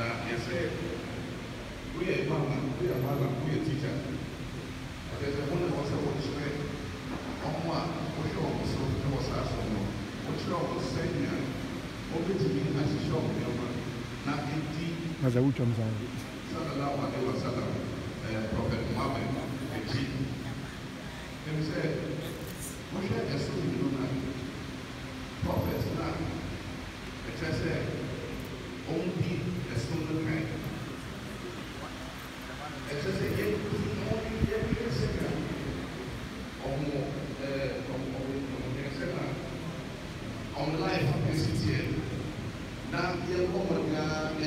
Now, you say, we are mother, we are teacher. There's a woman who was a woman, on one, which almost was asked for more, which almost said, only to me as a shop, not indeed. As a witch on Sunday. Sallallahu alayhi wa sallam, Prophet Muhammad, the chief. He said, what should I assume you know now? Prophets now, it says, only a single kind. It says, only every second or more, on life of the city. Now, the woman,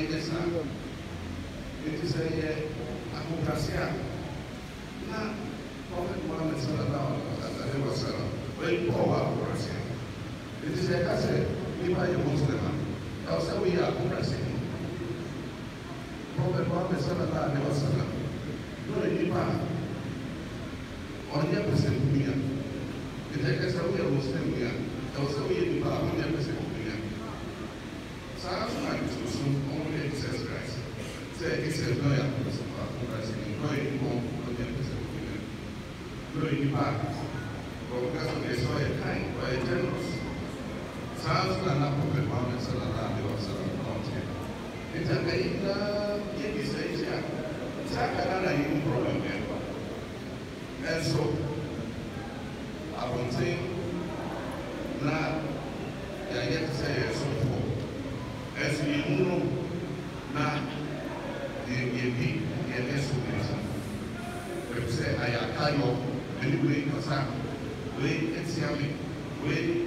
it is a Abukasia. Now, Prophet Muhammad sallallahu alaihi wasallam, very poor Abukasia. It is a cassette, we buy a Muslim. That's how we are Abukasia. Prophet Muhammad sallallahu alaihi wasallam, no, you buy on your percent here. It is a way of Muslim here. Also, we buy on your percent here. So, I was trying to assume only excess rice. Say, it's a lawyer, going home for the episode. Going back, but because of the soil kind, or a generous. Sounds like a Prophet Muhammad sallallahu alaihi wasallam. It's a very good message. It's a very problem. And so, I want to say, now, I get to say so for. As we know, now, the explanation. Say, I can't anyway, because I'm way,